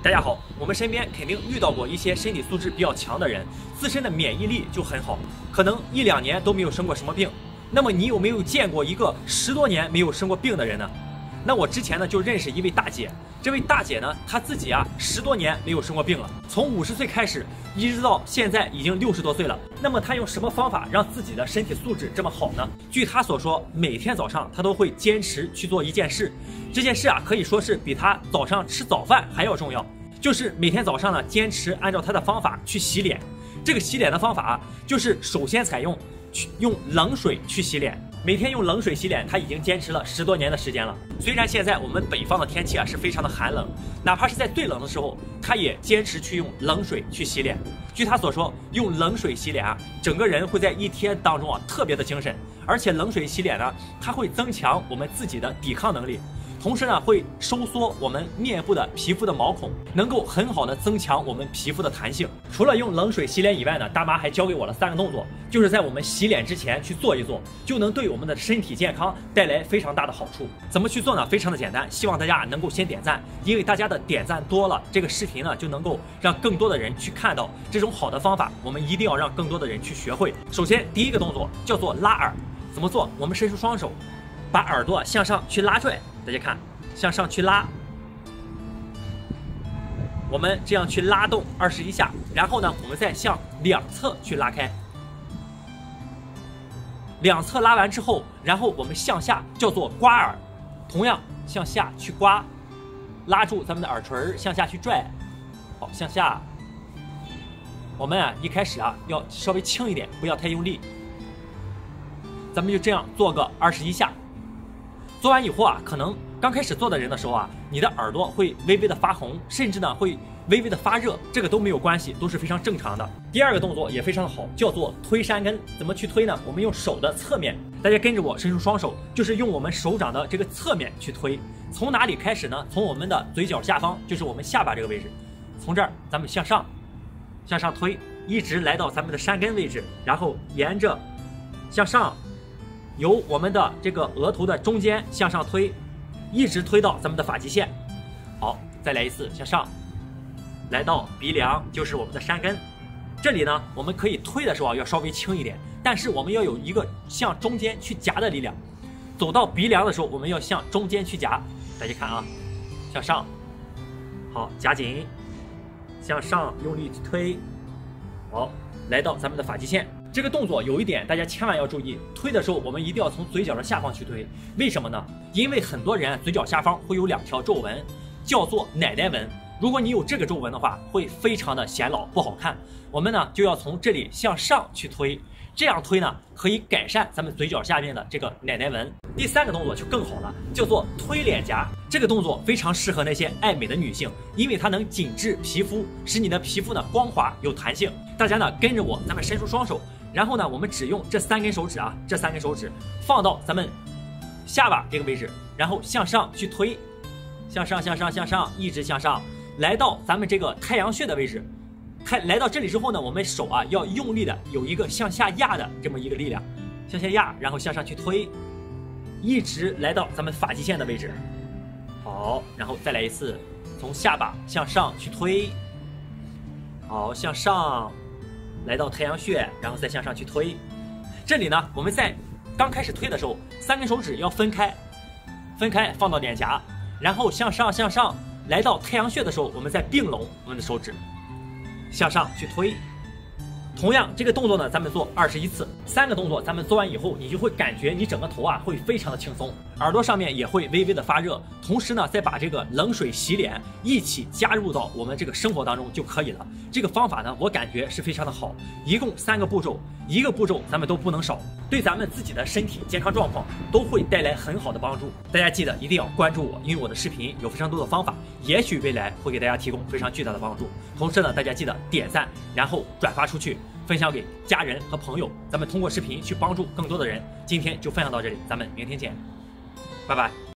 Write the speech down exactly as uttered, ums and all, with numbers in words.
大家好，我们身边肯定遇到过一些身体素质比较强的人，自身的免疫力就很好，可能一两年都没有生过什么病。那么你有没有见过一个十多年没有生过病的人呢？那我之前呢就认识一位大姐，这位大姐呢她自己啊十多年没有生过病了，从五十岁开始，一直到现在已经六十多岁了。那么她用什么方法让自己的身体素质这么好呢？据她所说，每天早上她都会坚持去做一件事，这件事啊可以说是比她早上吃早饭还要重要，就是每天早上呢坚持按照她的方法去洗脸。这个洗脸的方法啊，就是首先采用去用冷水去洗脸。每天用冷水洗脸，他已经坚持了十多年的时间了。虽然现在我们北方的天气啊是非常的寒冷，哪怕是在最冷的时候，他也坚持去用冷水去洗脸。据他所说，用冷水洗脸啊，整个人会在一天当中啊特别的精神，而且冷水洗脸呢，它会增强我们自己的抵抗能力。同时呢，会收缩我们面部的皮肤的毛孔，能够很好的增强我们皮肤的弹性。除了用冷水洗脸以外呢，大妈还教给我了三个动作，就是在我们洗脸之前去做一做，就能对我们的身体健康带来非常大的好处。怎么去做呢？非常的简单，希望大家能够先点赞，因为大家的点赞多了，这个视频呢就能够让更多的人去看到这种好的方法。我们一定要让更多的人去学会。首先，第一个动作叫做拉耳，怎么做？我们伸出双手，把耳朵向上去拉拽。大家看，向上去拉，我们这样去拉动二十一下，然后呢，我们再向两侧去拉开，两侧拉完之后，然后我们向下叫做刮耳，同样向下去刮，拉住咱们的耳垂向下去拽，好，向下。我们啊一开始啊要稍微轻一点，不要太用力。咱们就这样做个二十一下。做完以后啊，可能刚开始做的人的时候啊，你的耳朵会微微的发红，甚至呢会微微的发热，这个都没有关系，都是非常正常的。第二个动作也非常的好，叫做推山根。怎么去推呢？我们用手的侧面，大家跟着我伸出双手，就是用我们手掌的这个侧面去推。从哪里开始呢？从我们的嘴角下方，就是我们下巴这个位置，从这儿咱们向上，向上推，一直来到咱们的山根位置，然后沿着向上。由我们的这个额头的中间向上推，一直推到咱们的发际线。好，再来一次向上，来到鼻梁，就是我们的山根。这里呢，我们可以推的时候啊要稍微轻一点，但是我们要有一个向中间去夹的力量。走到鼻梁的时候，我们要向中间去夹。大家看啊，向上，好，夹紧，向上用力去推，好，来到咱们的发际线。这个动作有一点大家千万要注意，推的时候我们一定要从嘴角的下方去推。为什么呢？因为很多人嘴角下方会有两条皱纹，叫做奶奶纹。如果你有这个皱纹的话，会非常的显老，不好看。我们呢就要从这里向上去推，这样推呢可以改善咱们嘴角下面的这个奶奶纹。第三个动作就更好了，叫做推脸颊。这个动作非常适合那些爱美的女性，因为它能紧致皮肤，使你的皮肤呢光滑有弹性。大家呢跟着我，咱们伸出双手。然后呢，我们只用这三根手指啊，这三根手指放到咱们下巴这个位置，然后向上去推，向上向上向上，一直向上，来到咱们这个太阳穴的位置。太来到这里之后呢，我们手啊要用力的有一个向下压的这么一个力量，向下压，然后向上去推，一直来到咱们发际线的位置。好，然后再来一次，从下巴向上去推，好，向上。来到太阳穴，然后再向上去推。这里呢，我们在刚开始推的时候，三根手指要分开，分开放到脸颊，然后向上向上，来到太阳穴的时候，我们再并拢我们的手指，向上去推。同样，这个动作呢，咱们做二十一次，三个动作咱们做完以后，你就会感觉你整个头啊会非常的轻松，耳朵上面也会微微的发热，同时呢，再把这个冷水洗脸一起加入到我们这个生活当中就可以了。这个方法呢，我感觉是非常的好，一共三个步骤，一个步骤咱们都不能少，对咱们自己的身体健康状况都会带来很好的帮助。大家记得一定要关注我，因为我的视频有非常多的方法，也许未来会给大家提供非常巨大的帮助。同时呢，大家记得点赞，然后转发出去。分享给家人和朋友，咱们通过视频去帮助更多的人。今天就分享到这里，咱们明天见，拜拜。